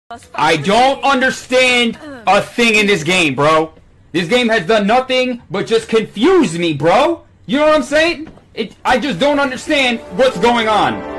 I don't understand a thing in this game, bro. This game has done nothing but just confuse me, bro. You know what I'm saying? I just don't understand what's going on.